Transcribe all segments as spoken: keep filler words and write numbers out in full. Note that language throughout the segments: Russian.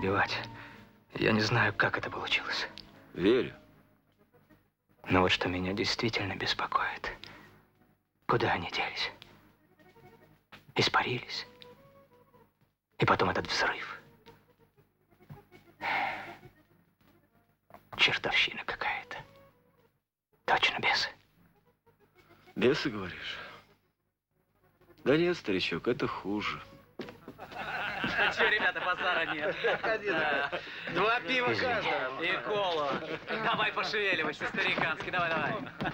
убивать. Я не знаю, как это получилось. Верю. Но вот что меня действительно беспокоит. Куда они делись? Испарились. И потом этот взрыв. Чертовщина какая-то. Точно бесы. Бесы, говоришь? Да нет, старичок, это хуже. Че, ребята, базара нет. Два пива каждого и колу. Давай пошевеливайся, стариканский, давай, давай.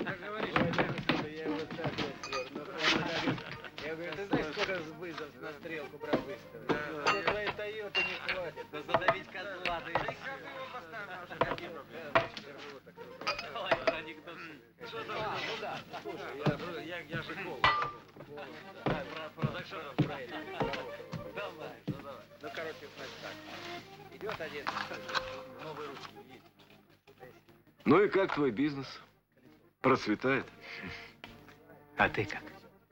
Я говорю, ты знаешь, сколько вызов на стрелку брал выставить? Для твоей Тойоты не хватит. Да задавить козла, да и все. Давай, анекдот. А, ну да, слушай, я, я, я же колу. Про продакшеров правильно. Давай, ну давай. Ну, короче, значит так. Идет один, новый русский, есть. Ну и как твой бизнес? Процветает? А ты как?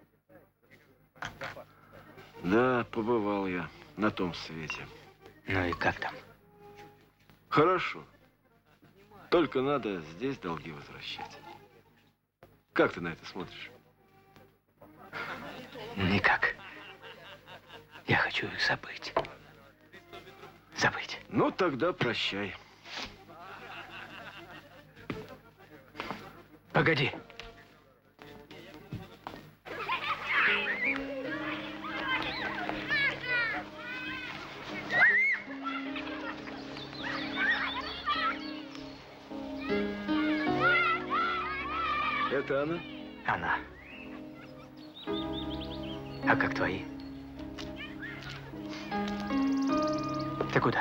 Да, побывал я на том свете. Ну и как там? Хорошо. Только надо здесь долги возвращать. Как ты на это смотришь? Никак. Я хочу их забыть. Забыть. Ну, тогда прощай. Погоди. Это она? Она. А как твои? Ты куда?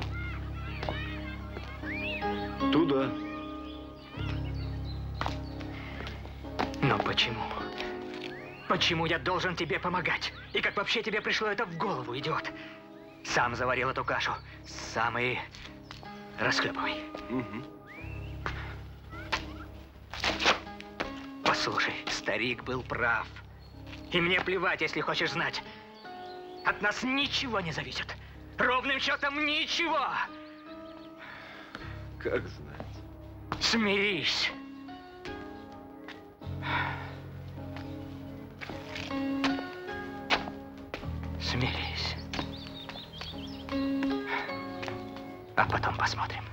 Туда. Но почему? Почему я должен тебе помогать? И как вообще тебе пришло это в голову, идиот? Сам заварил эту кашу. Сам и расхлебывай. Угу. Послушай, старик был прав. И мне плевать, если хочешь знать. От нас ничего не зависит. Ровным счетом ничего. Как знать. Смирись. Смирись. А потом посмотрим.